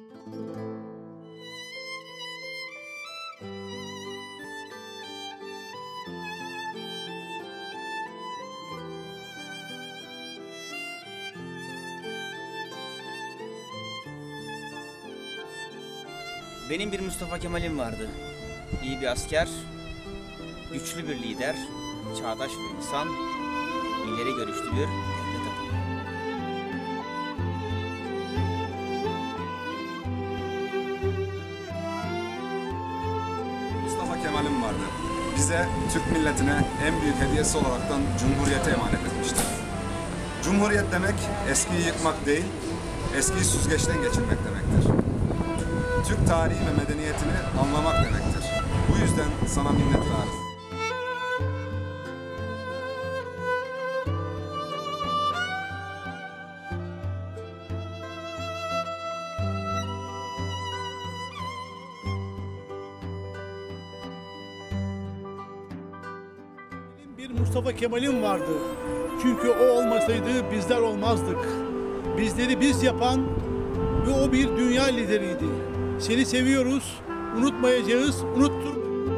Benim bir Mustafa Kemal'im vardı. İyi bir asker, güçlü bir lider, çağdaş bir insan, ileri görüşlü bir devlet adamı. Mustafa Kemal'im vardı. Bize, Türk milletine en büyük hediyesi olaraktan Cumhuriyeti emanet etmiştir. Cumhuriyet demek eskiyi yıkmak değil, eskiyi süzgeçten geçirmek demektir. Türk tarihi ve medeniyetini anlamak demektir. Bu yüzden sana minnettarız. Benim bir Mustafa Kemal'im vardı. Çünkü o olmasaydı bizler olmazdık. Bizleri biz yapan ve o bir dünya lideriydi. Seni seviyoruz, unutmayacağız, unuttur.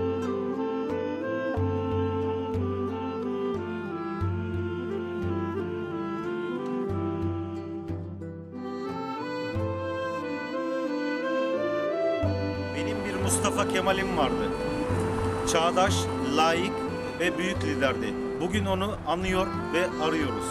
Benim bir Mustafa Kemal'im vardı. Çağdaş, layık ve büyük liderdi. Bugün onu anıyor ve arıyoruz.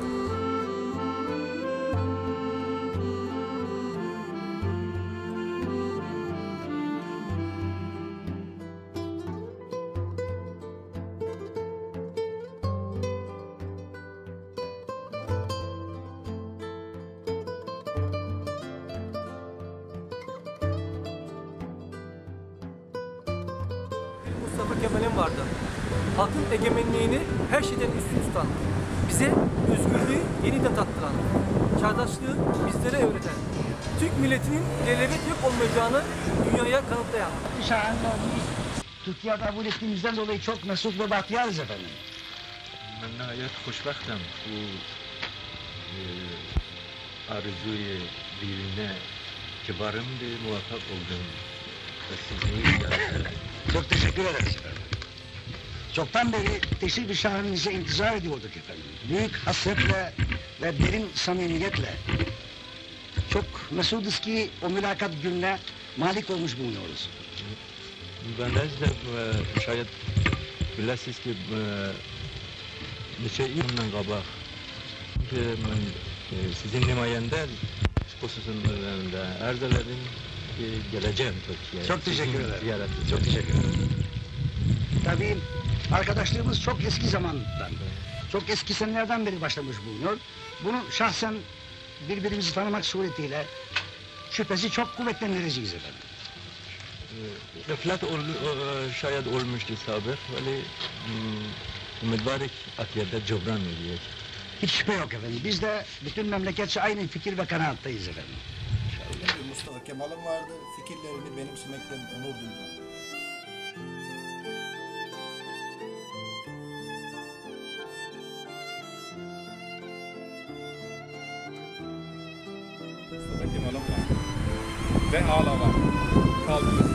Mustafa Kemal'im vardı. Halkın egemenliğini her şeyden üstün tutan, bize özgürlüğü yeniden tattıran, çağdaşlığı bizlere öğreten, Türk milletinin ilelebet yok olmayacağını dünyaya kanıtlayan. Şahane olmuş. Türkiye'yi kabul ettiğimizden dolayı çok mesut ve bahtiyarız efendim. Ben nihayet hoşbaxtım bu arzuyu birine kibarımdı, muvaffak oldum. Çok teşekkür ederiz efendim. Çoktan beri teşrif-i şahaninize intizar ediyorduk efendim. Büyük hasretle ve derin samimiyetle. Çok mesuduz ki o mülakat gününe malik olmuş bulunuyoruz. Ben de şayet biləsiniz ki neçə ildən qabaq mən sizin nümayəndə xüsusunda arz elədim ki gələcəm Türkiye'ye. Çok teşekkür ederim. Çok teşekkür ederim. Tabii arkadaşlığımız çok eski zamandan, çok eski senelerden beri başlamış bulunuyor. Bunu şahsen birbirimizi tanımak suretiyle şüphesi çok kuvvetlendireceğiz efendim. Gaflet şayet olmuştu sabır, böyle mübarek akiyette cebran ediyor. Hiç şüphe yok efendim. Biz de bütün memleketçe aynı fikir ve kanaattayız efendim. Benim bir Mustafa Kemal'im vardı. Fikirlerini benimsemekten onur duydum. Mustafa Kemal'im vardı. Ve hala var. Kaldınız.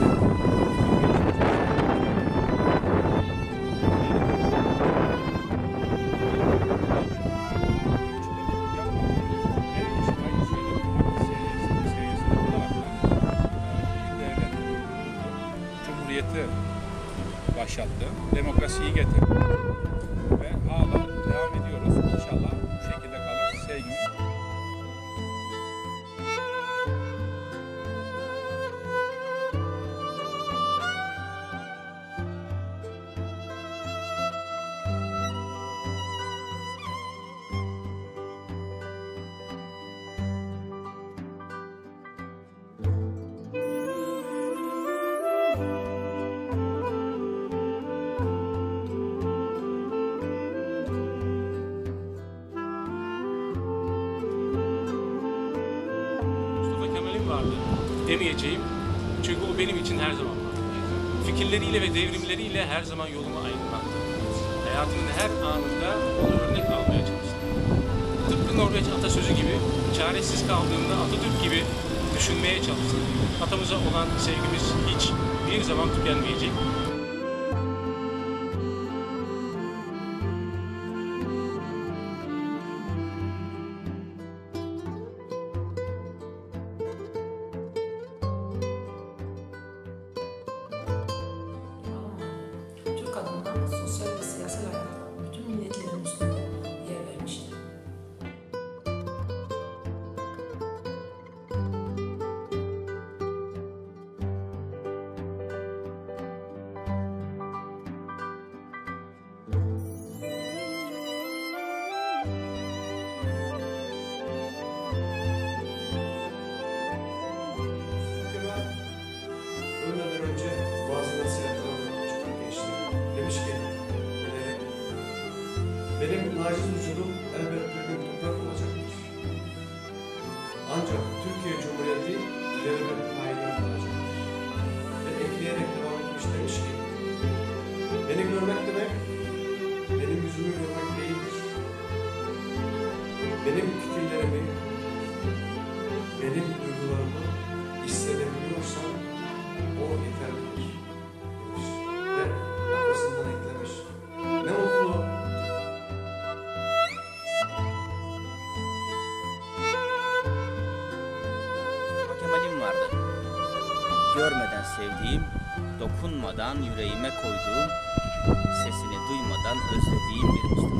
Cumhuriyeti başlattı, demokrasiyi getirdi ve hala devam ediyoruz. İnşallah bu şekilde kalır. Sevgi. Vardı demeyeceğim çünkü o benim için her zaman vardı. Fikirleriyle ve devrimleriyle her zaman yolumu aydınlattı. Hayatımın her anında onu örnek almaya çalıştım. Tıpkı Norveç atasözü gibi çaresiz kaldığımda Atatürk gibi düşünmeye çalışsın. Atamıza olan sevgimiz hiç bir zaman tükenmeyecek. Türk adına sosyal ve siyasal hayatta bütün milletlerin üstünde yer vermiştir. Ölmeden önce bazı nasihatler bırakmıştır gençliğe. Demiş ki, bilerek, benim naciz vücudum elbet bir gün toprak olacaktır. Ancak Türkiye Cumhuriyeti ileride payidar kalacaktır. Ve ekleyerek devam etmiş demiş ki, beni görmek demek, benim yüzümü görmek değildir. Benim fikirlerimi, benim duygularımı hissedebiliyorsam o yeterlidir demiş. Ve arkasından eklemiş. Ne mutlu Mustafa Kemal'im vardı. Görmeden sevdiğim, dokunmadan yüreğime koyduğum, sesini duymadan özlediğim bir Mustafa